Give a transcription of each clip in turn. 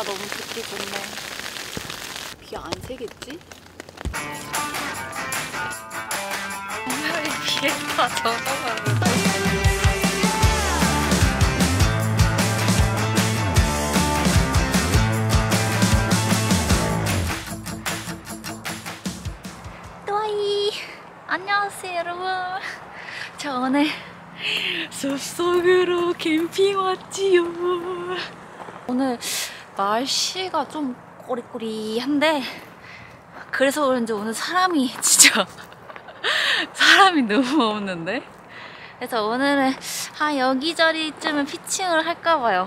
날씨가 너무 좋기 좋네. 비 안 새겠지? 정말 비에 다 젖어가지고. 또이! 안녕하세요 여러분. 저 오늘 숲속으로 캠핑 왔지요. 오늘 날씨가 좀 꼬리꼬리한데 그래서 그런지 오늘 사람이 진짜 사람이 너무 없는데. 그래서 오늘은 여기저기쯤은 피칭을 할까봐요.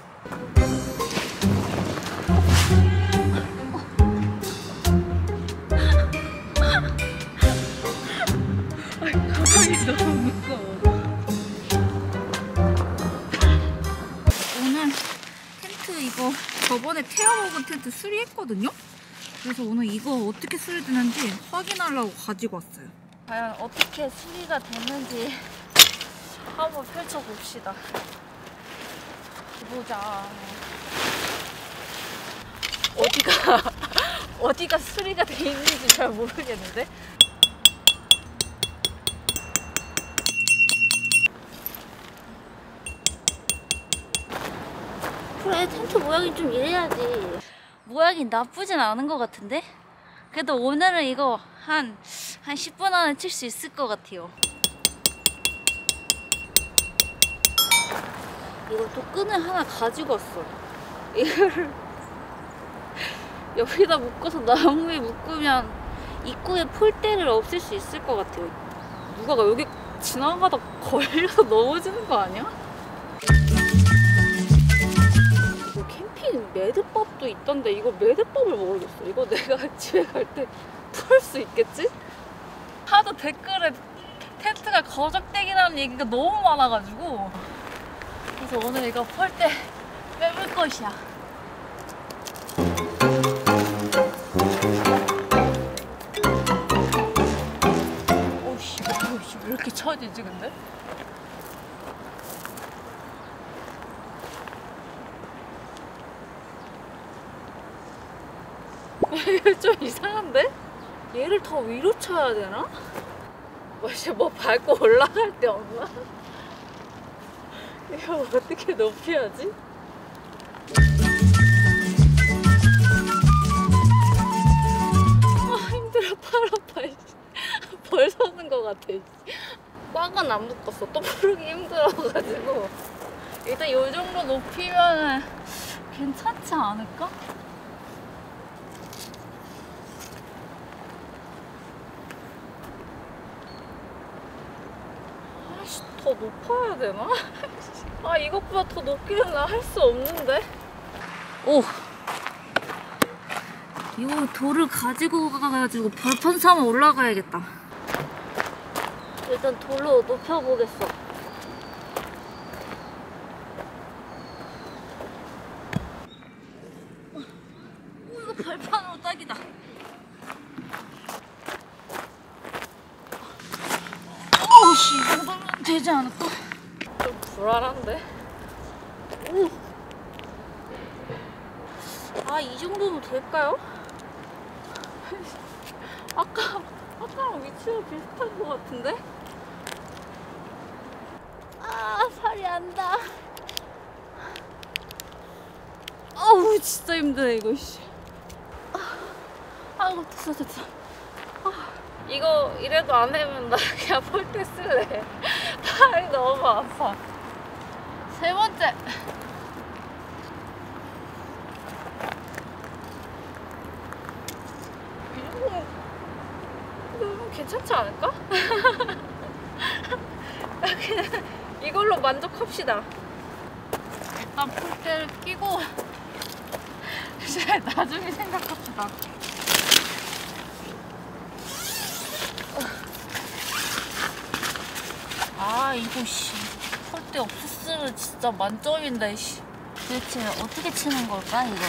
가방이 너무 무거워. 오늘 텐트 이거 저번에 태워먹은 텐트 수리했거든요? 그래서 오늘 이거 어떻게 수리되는지 확인하려고 가지고 왔어요. 과연 어떻게 수리가 됐는지 한번 펼쳐봅시다. 보자. 어디가 수리가 돼 있는지 잘 모르겠는데? 그래, 텐트 모양이 좀 이래야지. 모양이 나쁘진 않은 것 같은데? 그래도 오늘은 이거 한 10분 안에 칠 수 있을 것 같아요. 이거 또 끈을 하나 가지고 왔어. 이거를 여기다 묶어서 나무에 묶으면 입구에 폴대를 없앨 수 있을 것 같아요. 누가 여기 지나가다 걸려서 넘어지는 거 아니야? 매듭밥도 있던데 이거 매듭밥을 모르겠어. 이거 내가 집에 갈 때 풀 수 있겠지? 하도 댓글에 텐트가 거적대기라는 얘기가 너무 많아가지고 그래서 오늘 이거 폴대 빼볼 것이야. 오씨 왜 이렇게 처지지 근데? 이거 좀 이상한데? 얘를 더 위로 쳐야 되나? 이제 뭐 밟고 올라갈 데 없나? 이거 어떻게 높여야지? 힘들어. 팔 아파. 벌 서는 것 같아. 꽉은 안 묶었어. 또 부르기 힘들어가지고 일단 이 정도 높이면 괜찮지 않을까? 더 높아야 되나? 이것보다 더 높기는 나 할 수 없는데? 오! 이거 돌을 가지고 가가지고 벌판 삼아 올라가야겠다. 일단 돌로 높여보겠어. 이거 벌판으로 딱이다. 어우씨, 이 정도면 되지 않을까? 좀 불안한데? 오! 이 정도면 될까요? 아까랑 위치가 비슷한 것 같은데? 팔이 안 닿아. 어우, 진짜 힘드네, 이거, 씨. 됐어. 이거 이래도 안 되면 나 그냥 폴대 쓸래. 팔이 너무 아파. 세 번째. 이거 괜찮지 않을까? 그냥 이걸로 만족합시다. 일단 폴대를 끼고 이제 나중에 생각합시다. 이거 폴대 없었으면 진짜 만점인데 도대체 어떻게 치는 걸까 이거?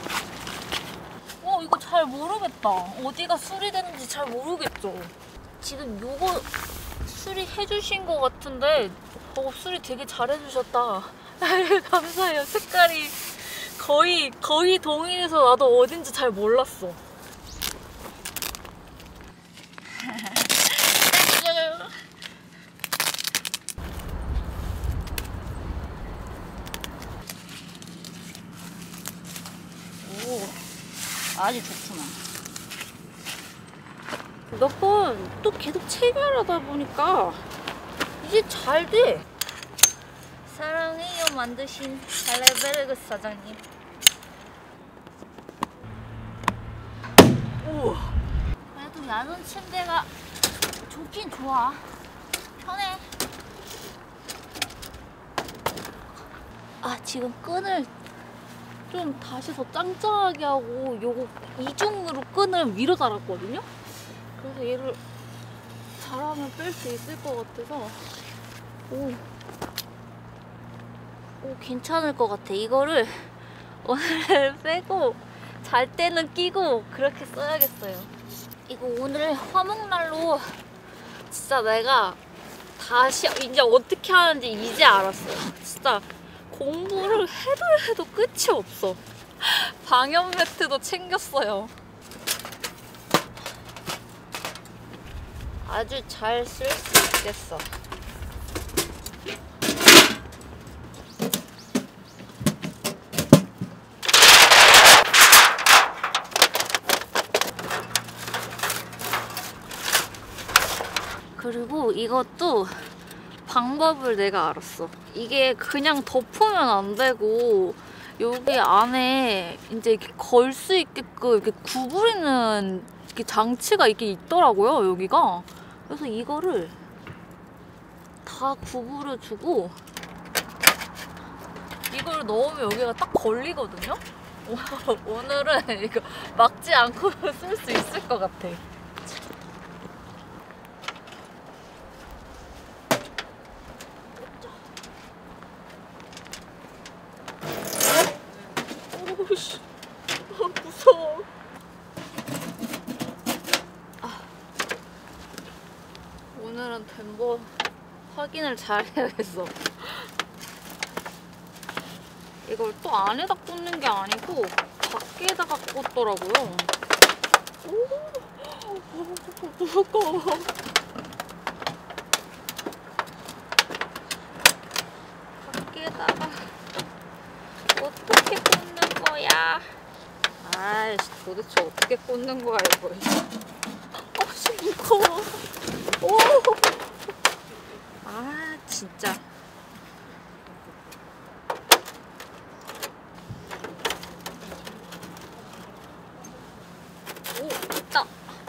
이거 잘 모르겠다. 어디가 수리됐는지 잘 모르겠죠. 지금 요거 수리해주신 것 같은데 수리 되게 잘해주셨다. 감사해요. 색깔이 거의 동일해서 나도 어딘지 잘 몰랐어. 오, 아주 좋구나. 몇 번 또 계속 체결하다 보니까 이제 잘 돼. 사랑해요 만드신 할레베르그 사장님. 오. 그래도 야전 침대가 좋긴 좋아. 편해. 아, 지금 끈을 좀 다시 더 짱짱하게 하고 요거 이중으로 끈을 위로 달았거든요. 그래서 얘를 잘하면 뺄 수 있을 것 같아서 오, 괜찮을 것 같아. 이거를 오늘 빼고 잘 때는 끼고 그렇게 써야겠어요. 이거 오늘 화목난로 진짜 내가 다시 이제 어떻게 하는지 이제 알았어요. 진짜 공부를 해도 끝이 없어. 방염 매트도 챙겼어요. 아주 잘 쓸 수 있겠어. 그리고 이것도 방법을 내가 알았어. 이게 그냥 덮으면 안 되고 여기 안에 이제 이렇게 걸 수 있게끔 이렇게 구부리는 이렇게 장치가 이렇게 있더라고요, 여기가. 그래서 이거를 다 구부려주고 이걸 넣으면 여기가 딱 걸리거든요? 오늘은 이거 막지 않고 쓸 수 있을 것 같아. 오씨, 무서워. 오늘은 덴버 확인을 잘 해야겠어. 이걸 또 안에다 꽂는 게 아니고 밖에다가 꽂더라고요. 오, 무거워. 밖에다가 어떻게 꽂는 거야? 아이씨, 도대체 어떻게 꽂는 거야 이거. 아씨, 무거워. 오. 아, 진짜. 오, 됐다.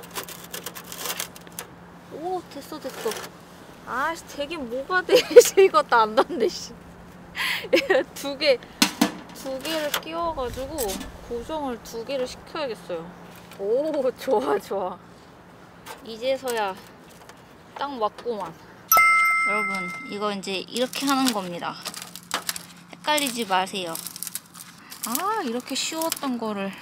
오, 됐어. 아씨, 되긴 뭐가 돼. 이것도 안 닿네, 씨. 두 개를 끼워가지고 고정을 2개를 시켜야겠어요. 오, 좋아. 이제서야 딱 맞구만. 여러분, 이거 이제 이렇게 하는 겁니다. 헷갈리지 마세요. 아, 이렇게 쉬웠던 거를.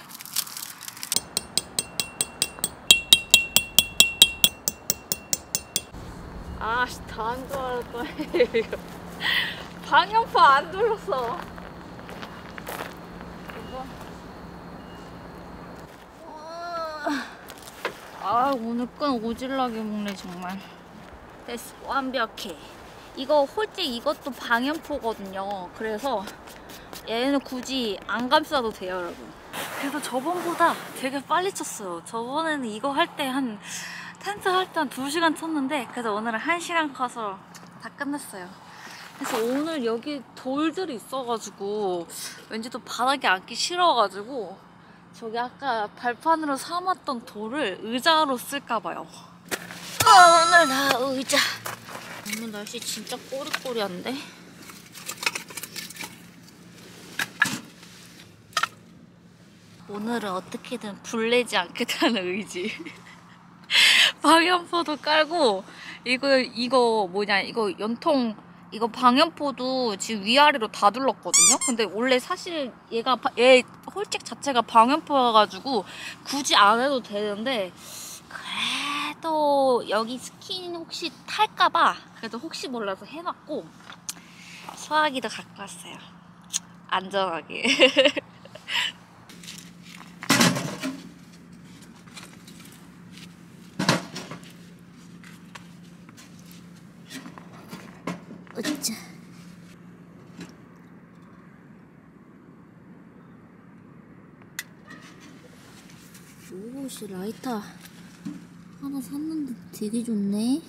아씨, 다 안 좋아했더니 방향판 안 눌렀어. 아, 오늘 끈 오질나게 먹네 정말. 됐어, 완벽해. 이거 홀직 이것도 방염포거든요. 그래서 얘는 굳이 안 감싸도 돼요, 여러분. 그래도 저번보다 되게 빨리 쳤어요. 저번에는 이거 할 때 텐트 할 때 한 2시간 쳤는데 그래서 오늘은 1시간 커서 다 끝냈어요. 그래서 오늘 여기 돌들이 있어가지고 왠지 또 바닥에 앉기 싫어가지고 저기 아까 발판으로 삼았던 돌을 의자로 쓸까봐요. 오늘 나 의자. 오늘 날씨 진짜 꼬리꼬리한데? 오늘은 어떻게든 불내지 않겠다는 의지. 방염포도 깔고 이거 뭐냐, 이거 연통, 이거 방염포도 지금 위아래로 다 둘렀거든요. 근데 원래 사실 얘 홀직 자체가 방염포여가지고 굳이 안 해도 되는데 그래도 여기 스킨 혹시 탈까봐 그래도 혹시 몰라서 해놨고 소화기도 갖고 왔어요. 안전하게. 오씨, 라이터 하나 샀는데 되게 좋네.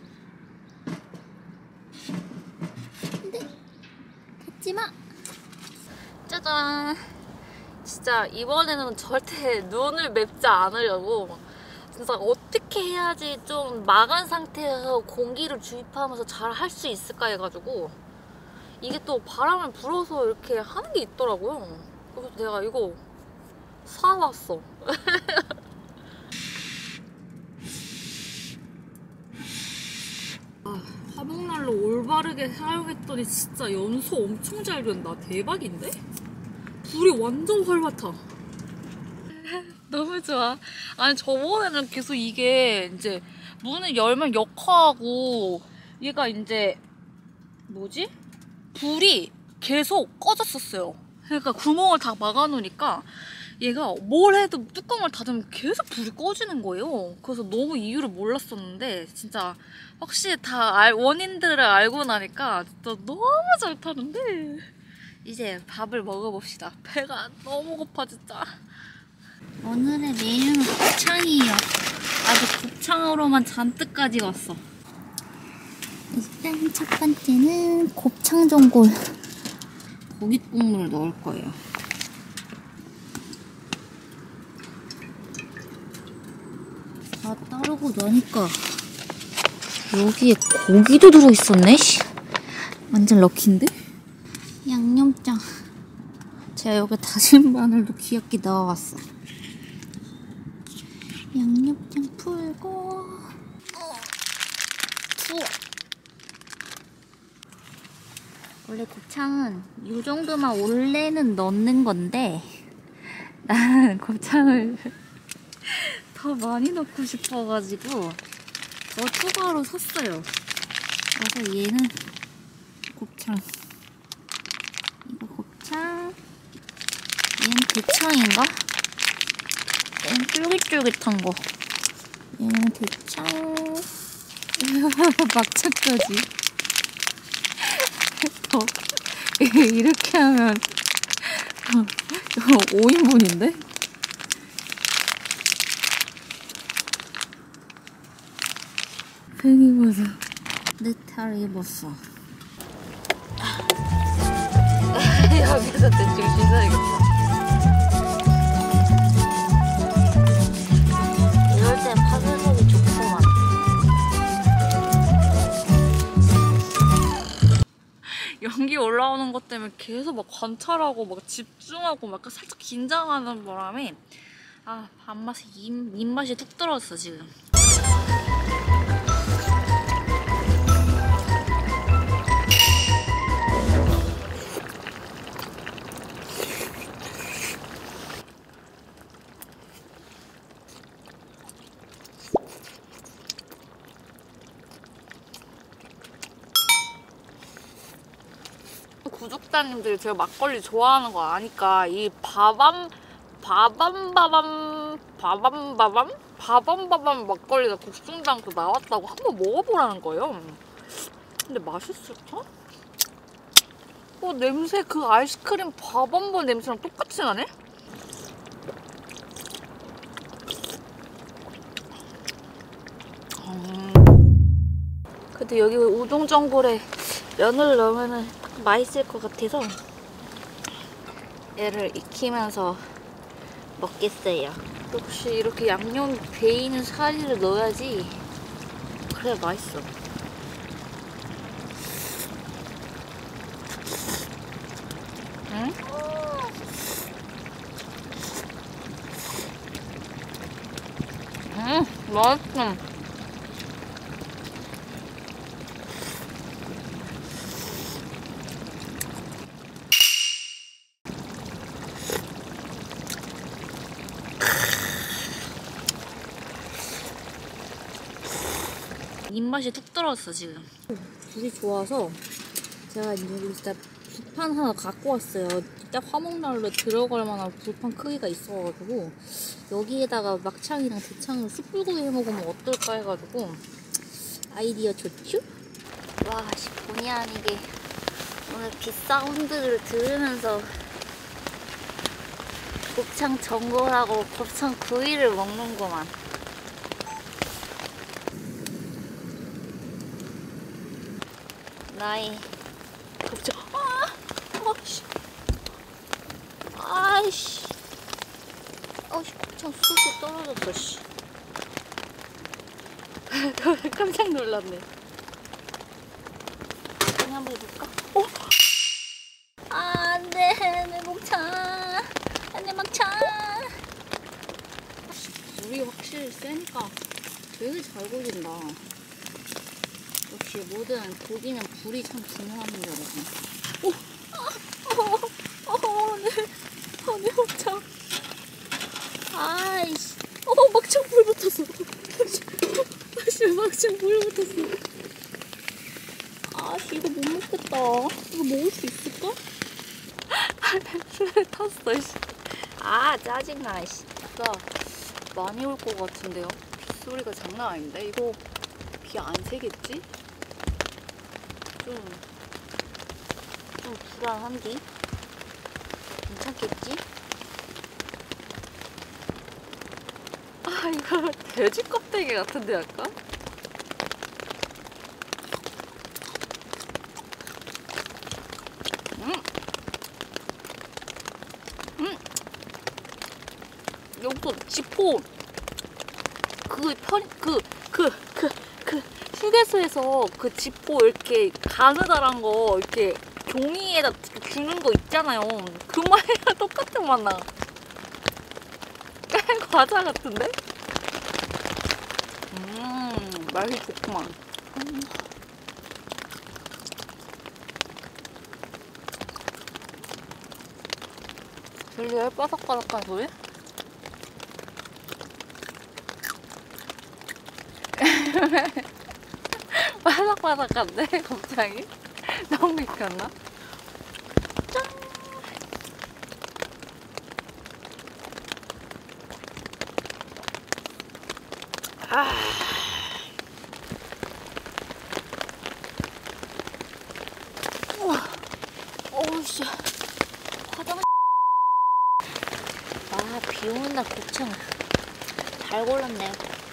근데 닫지마. 짜잔. 진짜 이번에는 절대 눈을 맵지 않으려고 진짜 어떻게 해야지 좀 막은 상태에서 공기를 주입하면서 잘 할 수 있을까 해가지고 이게 또 바람을 불어서 이렇게 하는 게 있더라고요. 그래서 내가 이거 사왔어. 화목난로 올바르게 사용했더니 진짜 연소 엄청 잘 된다. 대박인데? 불이 완전 활발타. 너무 좋아. 아니 저번에는 계속 이게 이제 문을 열면 역화하고 얘가 이제 뭐지? 불이 계속 꺼졌었어요. 그러니까 구멍을 다 막아놓으니까 얘가 뭘 해도 뚜껑을 닫으면 계속 불이 꺼지는 거예요. 그래서 너무 이유를 몰랐었는데 진짜 확실히 다 원인들을 알고 나니까 진짜 너무 잘 타는데 이제 밥을 먹어봅시다. 배가 너무 고파 진짜. 오늘의 메뉴는 곱창이에요. 아주 곱창으로만 잔뜩 가져왔어. 일단 첫 번째는 곱창 전골. 고기 국물을 넣을 거예요. 다 따르고 나니까 여기에 고기도 들어있었네. 완전 럭키인데? 양념장. 제가 여기 다진 마늘도 귀엽게 넣어왔어. 양념장 풀고 투어. 원래 곱창은 이 정도만 원래는 넣는 건데 나는 곱창을 더 많이 넣고 싶어가지고 더 추가로 샀어요. 그래서 얘는 곱창, 이거 곱창, 얘는 대창인가? 얘는 쫄깃쫄깃한 거. 얘는 대창. 막차까지. 이렇게 하면 5인분인데? 팽이버섯 네탈 입었어. 여기서 대충 씻어야겠다. 이럴 땐 파쇄석이 좋구만. 연기 올라오는 것 때문에 계속 막 관찰하고 막 집중하고 막 살짝 긴장하는 바람에 밥맛이 입맛이 툭 들어왔어 지금. 구독자님들이 제가 막걸리 좋아하는 거 아니까 이 바밤바밤 막걸리가 국sun당도 나왔다고 한번 먹어보라는 거예요. 근데 맛있을까? 냄새 그 아이스크림 바밤바 냄새랑 똑같이 나네? 근데 여기 우동전골에 면을 넣으면은 맛있을 것 같아서 얘를 익히면서 먹겠어요. 역시 이렇게 양념 배이는 사리를 넣어야지 그래 맛있어. 응? 맛있어. 입맛이 툭 들어왔어 지금. 불이 좋아서 제가 이제 진짜 불판 하나 갖고 왔어요. 진짜 화목난로에 들어갈 만한 불판 크기가 있어가지고 여기에다가 막창이랑 대창을 숯불구이 해먹으면 어떨까 해가지고 아이디어 좋죠? 와, 본의 아니게 오늘 빗사운드를 들으면서 곱창 전골하고 곱창 구이를 먹는구만. 나의 곱창. 아이씨. 아이씨. 곱창 쑥쑥 떨어졌어, 씨. 깜짝 놀랐네. 그냥 한번 해볼까? 안 돼, 내 곱창. 안 돼, 막창. 물이 확실히 세니까 되게 잘 구워진다. 역시 모든 고기는 불이 참 중요합니다, 여러분. 내 막창. 아이씨. 막창 불 붙었어. 아씨, 막창 불 붙었어. 아씨, 이거 못 먹겠다. 이거 먹을 수 있을까? 술에 탔어, 씨. 짜증나, 씨. 진짜 많이 올 것 같은데요? 빗소리가 장난 아닌데? 이거 비 안 새겠지? 좀 불안한디? 괜찮겠지? 이거 돼지 껍데기 같은데 약간? 여기서 지포 휴게소에서 그 지포 이렇게 가느다란 거 이렇게 종이에다 주는 거 있잖아요. 그 맛이랑 똑같은 맛 나. 과자 같은데? 맛이 좋구만. 들려요? 바삭바삭한 소리? 바삭바삭한데? 갑자기? 너무 익혔나? 짠! 우와. 어우씨. 화장. 비 오는 날 곱창 잘 골랐네.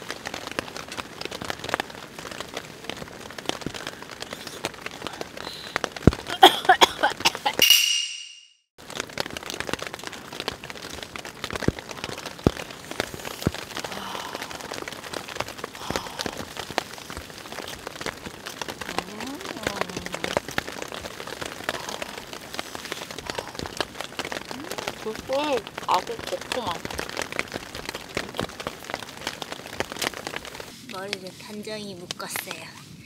굴꿀 아주 좋구만. 머리를 단정히 묶었어요.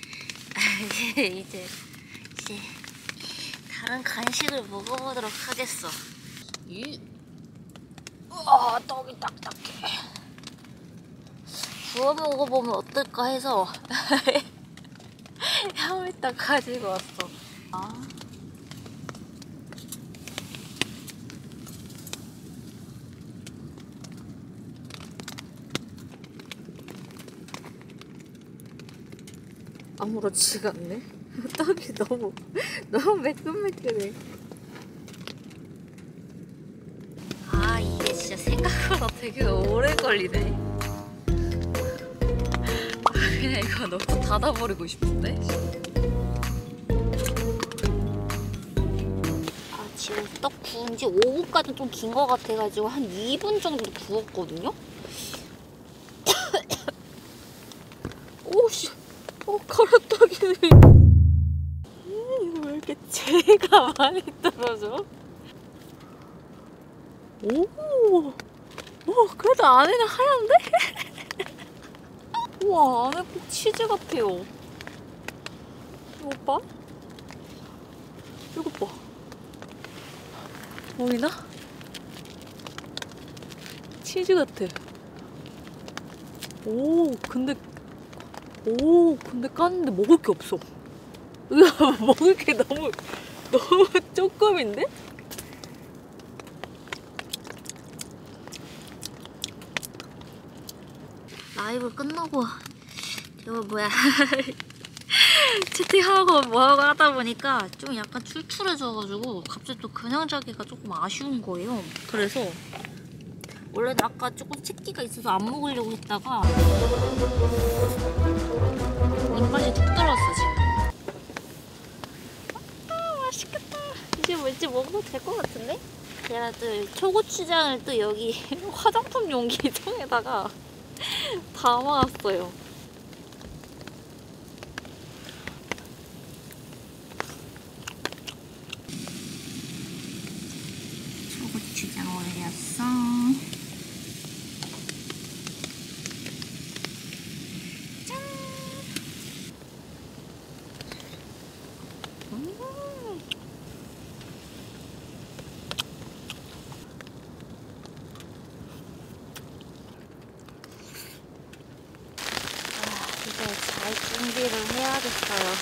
이제 다른 간식을 먹어보도록 하겠어. 떡이 딱딱해. 구워 먹어보면 어떨까 해서 햄을 가지고 왔어. 아무렇지가 않네. 떡이 너무 매끈매끈해. 이게 진짜 생각보다 되게 오래 걸리네. 그냥 이거 너무 닫아버리고 싶은데? 지금 떡 구운 지 5분까지 좀 긴 것 같아가지고 한 2분 정도 구웠거든요? 오씨, 가래떡이네. 이거 왜 이렇게 재가 많이 떨어져? 그래도 안에는 하얀데? 우와, 안에 꼭 치즈 같아요. 이거 봐. 이거 봐. 보이나? 치즈 같아. 근데 까는데 먹을 게 없어. 먹을 게 너무 조금인데? 라이브 끝나고 채팅하고 뭐하고 하다 보니까 좀 약간 출출해져가지고 갑자기 또 그냥 자기가 조금 아쉬운 거예요. 그래서 원래는 아까 조금 채기가 있어서 안 먹으려고 했다가 입맛이 툭 들어왔어 지금. 맛있겠다. 이제 왠지 먹어도 될 것 같은데? 제가 또 초고추장을 또 여기 화장품 용기통에다가 담아왔어요. 초고추장 올렸어. 짠! 이제 잘 준비를 해야겠어요.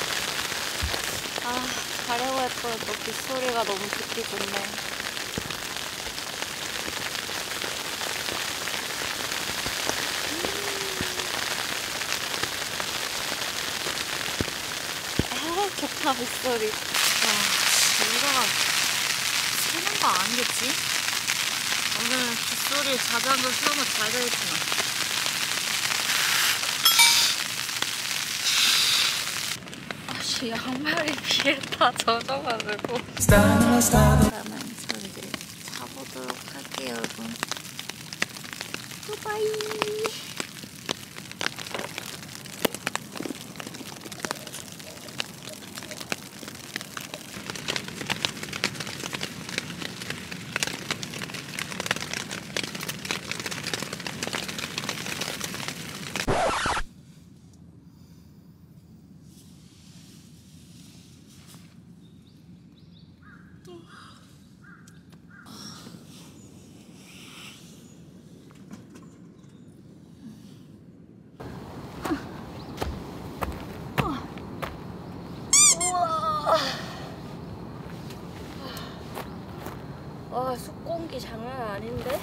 자려고 했더니 또 빗소리가 너무 듣기 좋네. 좋다 빗소리. 이거가 새는 거 아니겠지? 오늘 빗소리 자장가 쓰면 잘 되겠구나. 양말이 귀에 다 젖어가지고. 그러면 저 이제 자보도록 할게요, 여러분. 굿바이. 와, 숲공기 장난 아닌데?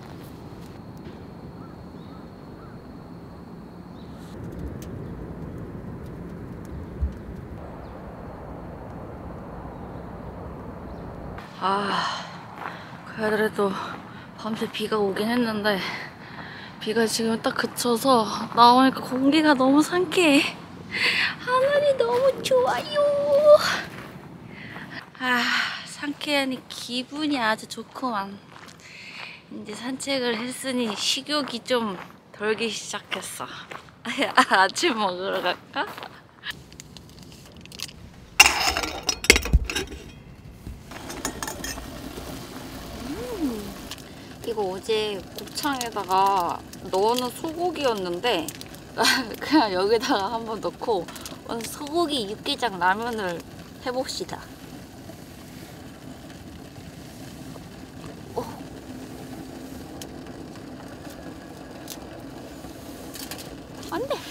그래도 밤새 비가 오긴 했는데 비가 지금 딱 그쳐서 나오니까 공기가 너무 상쾌해. 하늘이 너무 좋아요. 상쾌하니 기분이 아주 좋구만. 이제 산책을 했으니 식욕이 좀 덜기 시작했어. 아침 먹으러 갈까? 이거 어제 곱창에다가 넣어놓은 소고기였는데 그냥 여기다가 한번 넣고 오늘 소고기 육개장 라면을 해봅시다. 안 돼.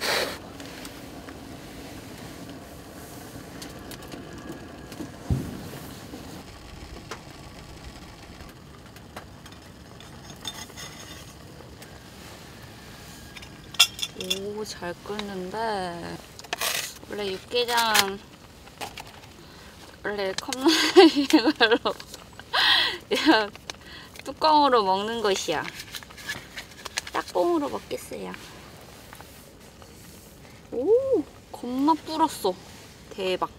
오, 잘 끓는데 원래 육개장은 원래 컵라면으로 뚜껑으로 먹는 것이야. 짝꿍으로 먹겠어요. 오, 겁나 불었어. 대박.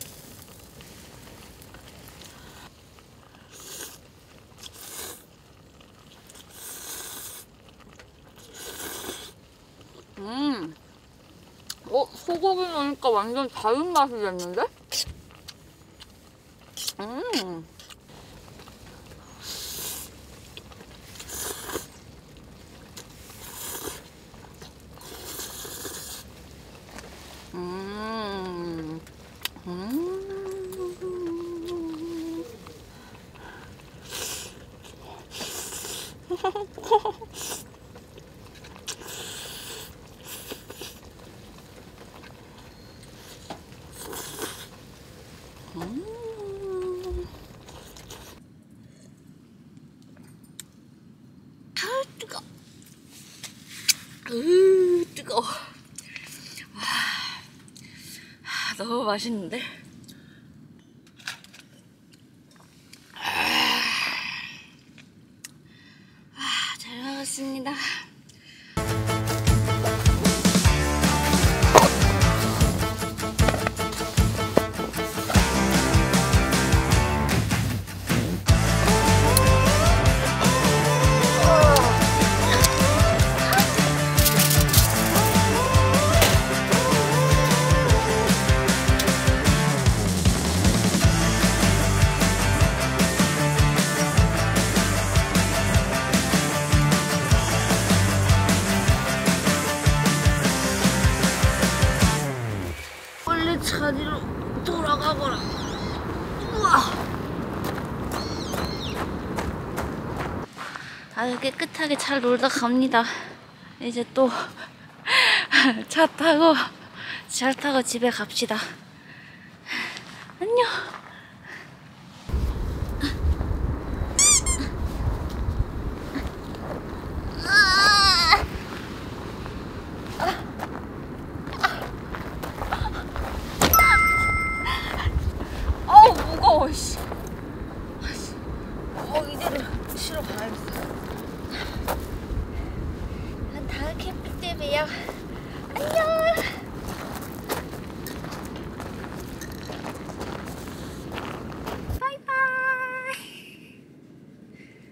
소고기 넣으니까 완전 다른 맛이 됐는데? 뜨거워. 너무 맛있는데? 가보겠습니다. 자리로 돌아가거라. 우와. 아주 깨끗하게 잘 놀다 갑니다. 이제 또 차 타고 집에 갑시다. 안녕. 무거워, 씨. 이제는 쉬러 가야겠어. 다음 캠핑 때 봬요. 안녕.